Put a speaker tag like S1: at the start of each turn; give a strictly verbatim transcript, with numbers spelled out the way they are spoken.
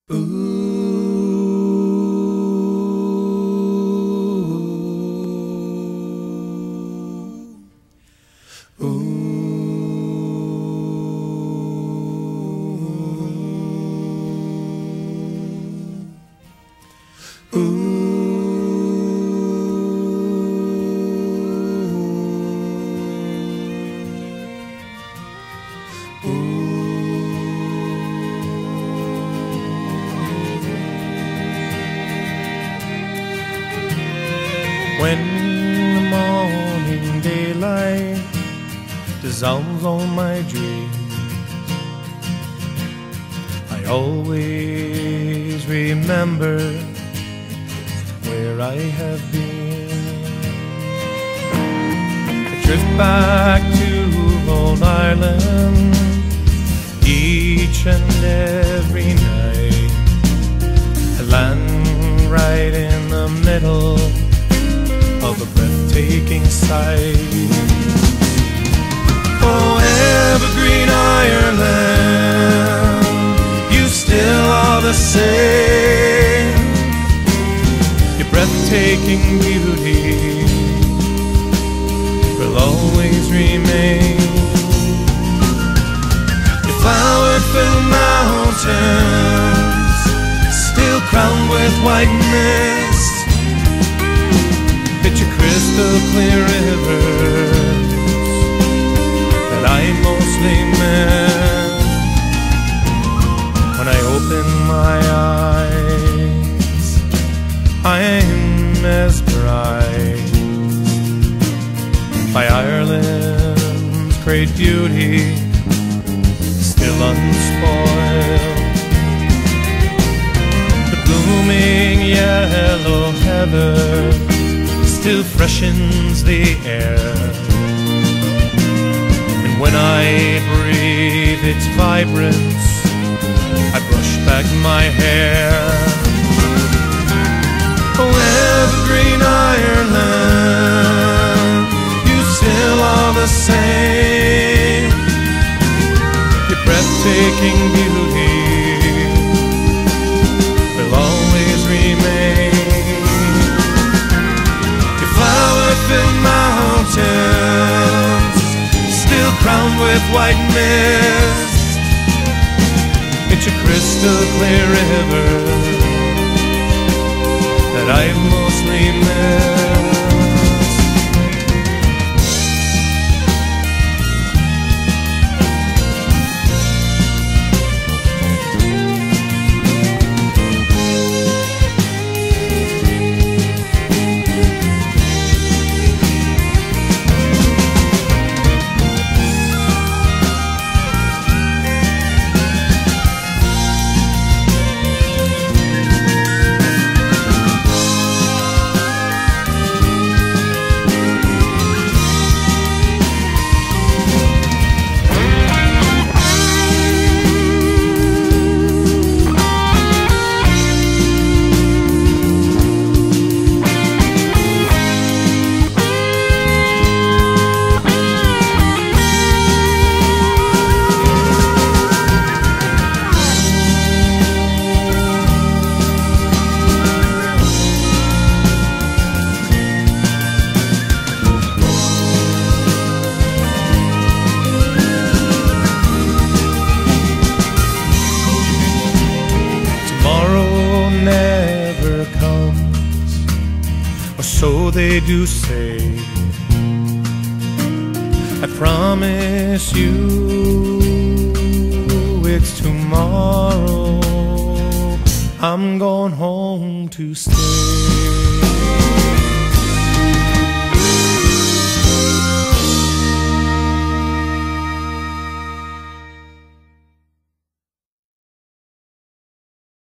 S1: Ooh, ooh, ooh. When the morning daylight dissolves all my dreams, I always remember where I have been. I drift back to old Ireland each and every night. I land right in the middle of a breathtaking sight. Oh, Evergreen, Ireland, you still are the same. Your breathtaking beauty will always remain. Your flower-filled mountains, still crowned with white mist, picture crystal clear rivers that I mostly miss. When I open my eyes, I'm mesmerized by Ireland's great beauty, still unspoiled. The blooming yellow heather still freshens the air, and when I breathe its vibrance, I brush back my hair. Oh, Evergreen, Ireland, you still are the same. Your breathtaking beauty will always remain. Flower-filled mountains, still crowned with white mist, it's a crystal clear river that I've mostly missed. Never comes, or so they do say. I promise you it's tomorrow I'm going home to stay.